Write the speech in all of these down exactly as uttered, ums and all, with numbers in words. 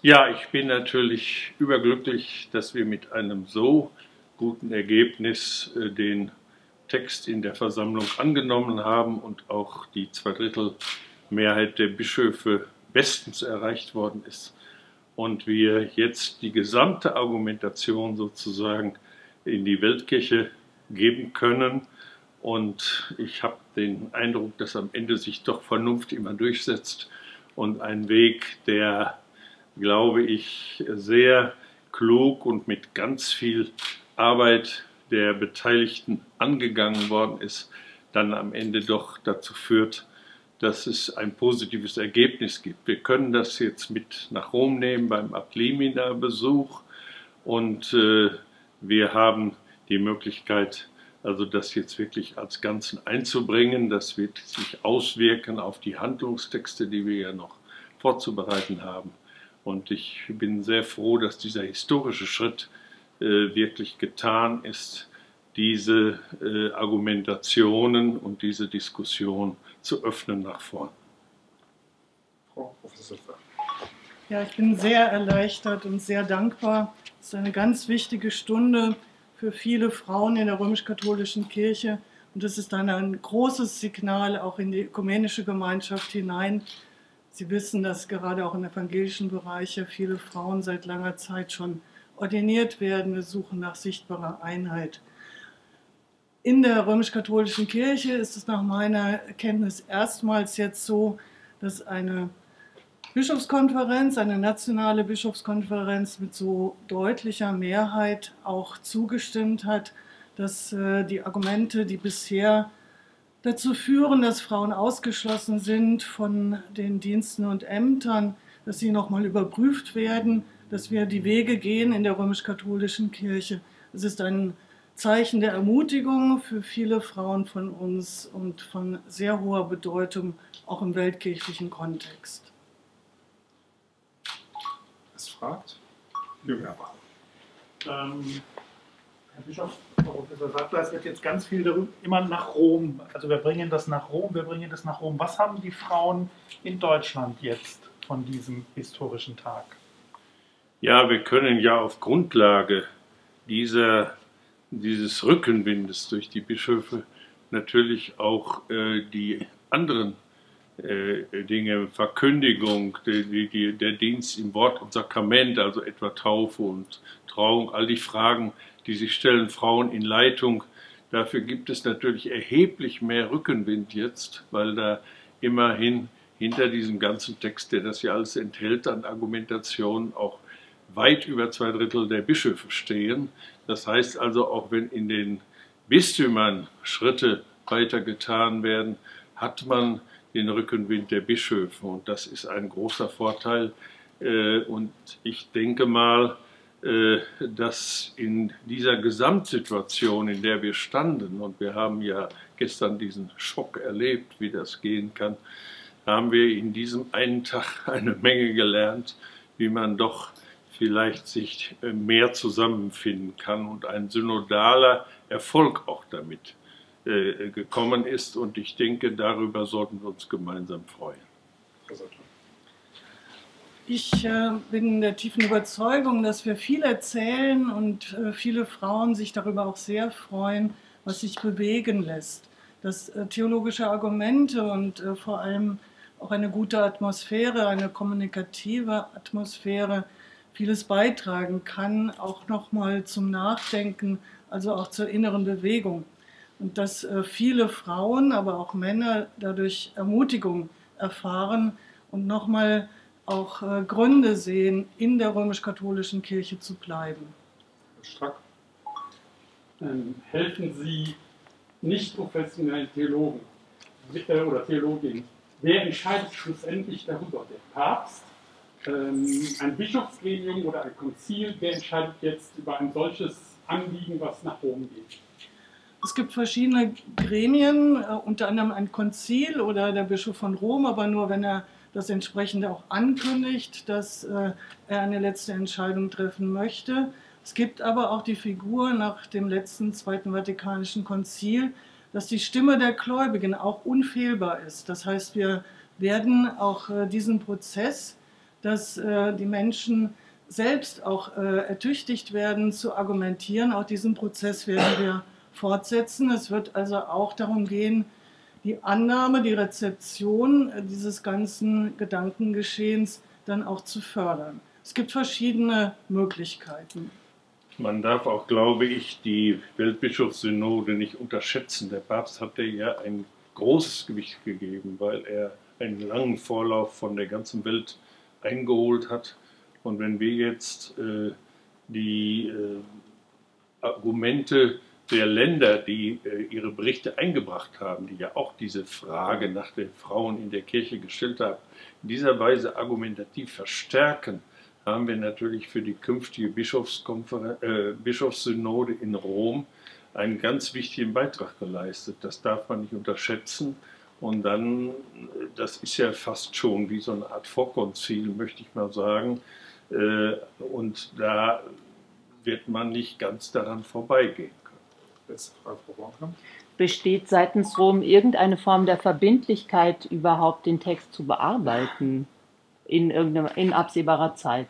Ja, ich bin natürlich überglücklich, dass wir mit einem so guten Ergebnis äh, den Text in der Versammlung angenommen haben und auch die Zweidrittelmehrheit der Bischöfe bestens erreicht worden ist und wir jetzt die gesamte Argumentation sozusagen in die Weltkirche geben können. Und ich habe den Eindruck, dass am Ende sich doch Vernunft immer durchsetzt und ein Weg, der, glaube ich, sehr klug und mit ganz viel Arbeit der Beteiligten angegangen worden ist, dann am Ende doch dazu führt, dass es ein positives Ergebnis gibt. Wir können das jetzt mit nach Rom nehmen beim Abt Limina-Besuch und äh, wir haben die Möglichkeit, also das jetzt wirklich als Ganzen einzubringen. Das wird sich auswirken auf die Handlungstexte, die wir ja noch vorzubereiten haben. Und ich bin sehr froh, dass dieser historische Schritt äh, wirklich getan ist, diese äh, Argumentationen und diese Diskussion zu öffnen nach vorn. Frau Professor Pfaff. Ja, ich bin sehr erleichtert und sehr dankbar. Es ist eine ganz wichtige Stunde für viele Frauen in der römisch-katholischen Kirche. Und es ist dann ein großes Signal auch in die ökumenische Gemeinschaft hinein. Sie wissen, dass gerade auch im evangelischen Bereich ja viele Frauen seit langer Zeit schon ordiniert werden. Wir suchen nach sichtbarer Einheit. In der römisch-katholischen Kirche ist es nach meiner Kenntnis erstmals jetzt so, dass eine Bischofskonferenz, eine nationale Bischofskonferenz mit so deutlicher Mehrheit auch zugestimmt hat, dass äh, die Argumente, die bisher dazu führen, dass Frauen ausgeschlossen sind von den Diensten und Ämtern, dass sie nochmal überprüft werden, dass wir die Wege gehen in der römisch-katholischen Kirche. Es ist ein Zeichen der Ermutigung für viele Frauen von uns und von sehr hoher Bedeutung, auch im weltkirchlichen Kontext. Es fragt Jürgen. Ähm, Herr Bischof, Frau Professor Sattler, es wird jetzt ganz viel darüber, immer nach Rom, also wir bringen das nach Rom, wir bringen das nach Rom. Was haben die Frauen in Deutschland jetzt von diesem historischen Tag? Ja, wir können ja auf Grundlage dieser dieses Rückenwindes durch die Bischöfe natürlich auch äh, die anderen äh, Dinge, Verkündigung, die, die, der Dienst im Wort und Sakrament, also etwa Taufe und Trauung, all die Fragen, die sich stellen, Frauen in Leitung, dafür gibt es natürlich erheblich mehr Rückenwind jetzt, weil da immerhin hinter diesem ganzen Text, der das ja alles enthält, an Argumentation auch weit über zwei Drittel der Bischöfe stehen. Das heißt also, auch wenn in den Bistümern Schritte weiter getan werden, hat man den Rückenwind der Bischöfe. Und das ist ein großer Vorteil. Und ich denke mal, dass in dieser Gesamtsituation, in der wir standen, und wir haben ja gestern diesen Schock erlebt, wie das gehen kann, haben wir in diesem einen Tag eine Menge gelernt, wie man doch vielleicht sich mehr zusammenfinden kann und ein synodaler Erfolg auch damit äh, gekommen ist. Und ich denke, darüber sollten wir uns gemeinsam freuen. Ich äh, bin der tiefen Überzeugung, dass wir viel erzählen und äh, viele Frauen sich darüber auch sehr freuen, was sich bewegen lässt. Dass äh, theologische Argumente und äh, vor allem auch eine gute Atmosphäre, eine kommunikative Atmosphäre, vieles beitragen kann, auch nochmal zum Nachdenken, also auch zur inneren Bewegung. Und dass äh, viele Frauen, aber auch Männer dadurch Ermutigung erfahren und nochmal auch äh, Gründe sehen, in der römisch-katholischen Kirche zu bleiben. Strack. Ähm, helfen Sie nicht professionellen Theologen äh, oder Theologinnen. Wer entscheidet schlussendlich darüber? Der Papst? Ein Bischofsgremium oder ein Konzil, wer entscheidet jetzt über ein solches Anliegen, was nach Rom geht? Es gibt verschiedene Gremien, unter anderem ein Konzil oder der Bischof von Rom, aber nur wenn er das entsprechende auch ankündigt, dass er eine letzte Entscheidung treffen möchte. Es gibt aber auch die Figur nach dem letzten Zweiten Vatikanischen Konzil, dass die Stimme der Gläubigen auch unfehlbar ist. Das heißt, wir werden auch diesen Prozess dass äh, die Menschen selbst auch äh, ertüchtigt werden zu argumentieren. Auch diesen Prozess werden wir fortsetzen. Es wird also auch darum gehen, die Annahme, die Rezeption äh, dieses ganzen Gedankengeschehens dann auch zu fördern. Es gibt verschiedene Möglichkeiten. Man darf auch, glaube ich, die Weltbischofssynode nicht unterschätzen. Der Papst hat ihr ja ein großes Gewicht gegeben, weil er einen langen Vorlauf von der ganzen Welt eingeholt hat. Und wenn wir jetzt äh, die äh, Argumente der Länder, die äh, ihre Berichte eingebracht haben, die ja auch diese Frage nach den Frauen in der Kirche gestellt haben, in dieser Weise argumentativ verstärken, haben wir natürlich für die künftige Bischofskonfer- äh, Bischofssynode in Rom einen ganz wichtigen Beitrag geleistet. Das darf man nicht unterschätzen. Und dann, das ist ja fast schon wie so eine Art Vorkonzil, möchte ich mal sagen. Äh, und da wird man nicht ganz daran vorbeigehen können. Letzte Frage, Frau Bornkamp. Besteht seitens Rom irgendeine Form der Verbindlichkeit, überhaupt den Text zu bearbeiten in, irgendeiner, in absehbarer Zeit?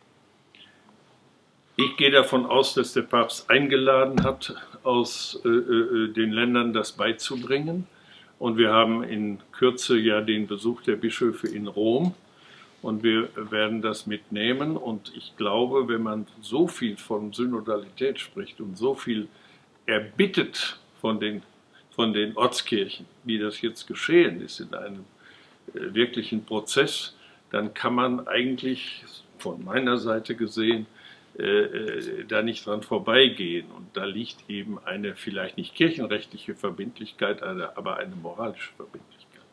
Ich gehe davon aus, dass der Papst eingeladen hat, aus äh, äh, den Ländern das beizubringen. Und wir haben in Kürze ja den Besuch der Bischöfe in Rom. Und wir werden das mitnehmen. Und ich glaube, wenn man so viel von Synodalität spricht und so viel erbittet von den, von den Ortskirchen, wie das jetzt geschehen ist in einem äh, wirklichen Prozess, dann kann man eigentlich von meiner Seite gesehen äh, äh, da nicht dran vorbeigehen. Und da liegt eben eine vielleicht nicht kirchenrechtliche Verbindlichkeit, aber eine moralische Verbindlichkeit.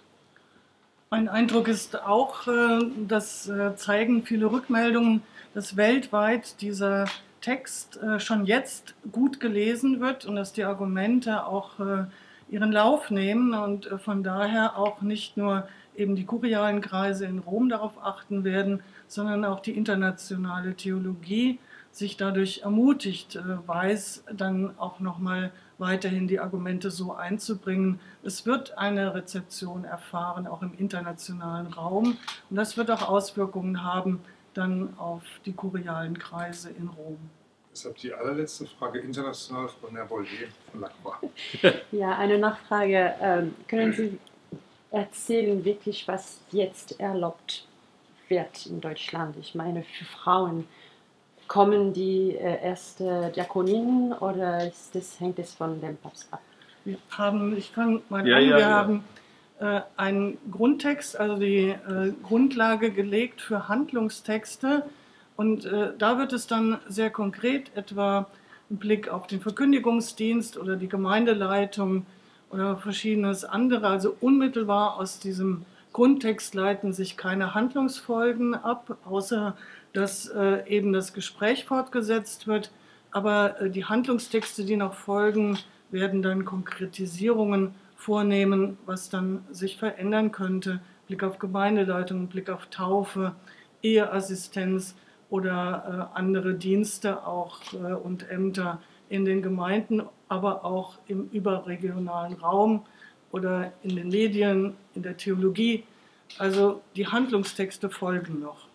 Mein Eindruck ist auch, das zeigen viele Rückmeldungen, dass weltweit dieser Text schon jetzt gut gelesen wird und dass die Argumente auch ihren Lauf nehmen und von daher auch nicht nur eben die kurialen Kreise in Rom darauf achten werden, sondern auch die internationale Theologie sich dadurch ermutigt weiß, dann auch nochmal weiterhin die Argumente so einzubringen. Es wird eine Rezeption erfahren, auch im internationalen Raum. Und das wird auch Auswirkungen haben dann auf die kurialen Kreise in Rom. Deshalb die allerletzte Frage international von Herrn Bollier von Lacroix. Ja, eine Nachfrage. Ähm, können Sie erzählen wirklich, was jetzt erlaubt wird in Deutschland? Ich meine, für Frauen. Kommen die äh, erste Diakoninnen oder ist das, hängt es von dem Papst ab? Wir haben, ich fange mal ja, an, ja, wir ja. haben äh, einen Grundtext, also die äh, Grundlage gelegt für Handlungstexte und äh, da wird es dann sehr konkret, etwa im Blick auf den Verkündigungsdienst oder die Gemeindeleitung oder verschiedenes andere, also unmittelbar aus diesem Grundtext leiten sich keine Handlungsfolgen ab, außer dass äh, eben das Gespräch fortgesetzt wird, aber äh, die Handlungstexte, die noch folgen, werden dann Konkretisierungen vornehmen, was dann sich verändern könnte. Blick auf Gemeindeleitung, Blick auf Taufe, Eheassistenz oder äh, andere Dienste auch äh, und Ämter in den Gemeinden, aber auch im überregionalen Raum oder in den Medien, in der Theologie. Also die Handlungstexte folgen noch.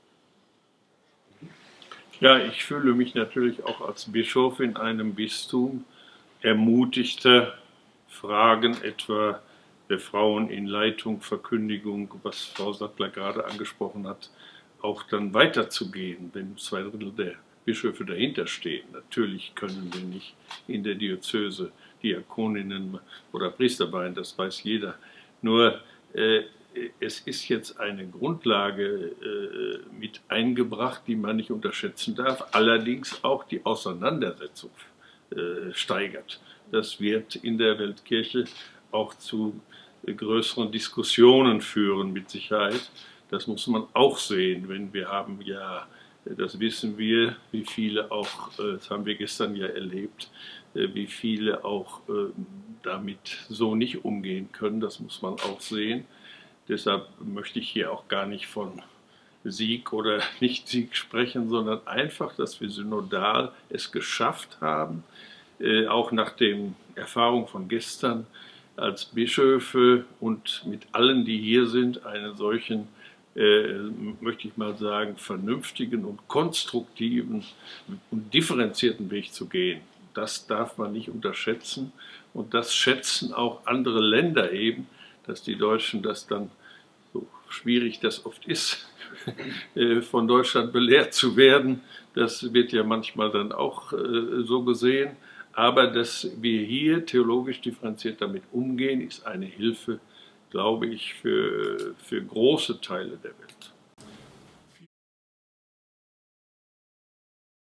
Ja, ich fühle mich natürlich auch als Bischof in einem Bistum ermutigter, Fragen etwa der Frauen in Leitung, Verkündigung, was Frau Sattler gerade angesprochen hat, auch dann weiterzugehen, wenn zwei Drittel der Bischöfe dahinter stehen. Natürlich können wir nicht in der Diözese Diakoninnen oder Priester weihen, das weiß jeder. Nur äh, es ist jetzt eine Grundlage äh, mit eingebracht, die man nicht unterschätzen darf, allerdings auch die Auseinandersetzung äh, steigert. Das wird in der Weltkirche auch zu äh, größeren Diskussionen führen, mit Sicherheit. Das muss man auch sehen, wenn wir haben ja, das wissen wir, wie viele auch, äh, das haben wir gestern ja erlebt, äh, wie viele auch äh, damit so nicht umgehen können, das muss man auch sehen. Deshalb möchte ich hier auch gar nicht von Sieg oder Nicht-Sieg sprechen, sondern einfach, dass wir synodal es geschafft haben, äh, auch nach den Erfahrungen von gestern als Bischöfe und mit allen, die hier sind, einen solchen äh, möchte ich mal sagen, vernünftigen und konstruktiven und differenzierten Weg zu gehen. Das darf man nicht unterschätzen und das schätzen auch andere Länder eben, dass die Deutschen das dann, so schwierig das oft ist, von Deutschland belehrt zu werden. Das wird ja manchmal dann auch so gesehen. Aber dass wir hier theologisch differenziert damit umgehen, ist eine Hilfe, glaube ich, für, für große Teile der Welt.